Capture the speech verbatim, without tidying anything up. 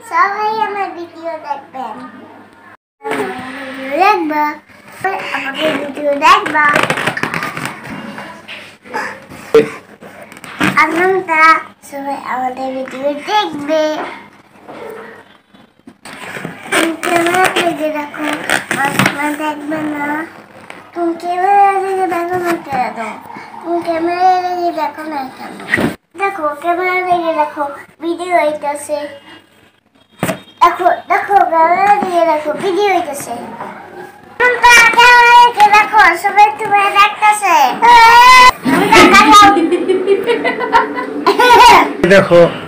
সবাই আমার ভিডিও দেখবেন। ভিডিও দেখবা, আমাদের ভিডিও দেখবা। আপনারা সবাই আমাদের ভিডিও দেখবে। ক্যামেরা দিকে দেখো, আপনারা দেখবে না। তুমি ক্যামেরা দিকে দেখো না কেন? তুমি ক্যামেরা দিকে দেখো না কেন? দেখো ক্যামেরা দিকে দেখো, ভিডিও হইতেছে। দেখো দেখো ক্যামেরা দিকে দেখো, ভিডিও হইতেছে। ক্যামেরা দিকে দেখো, সবাই তোমায় দেখতেছে। দেখো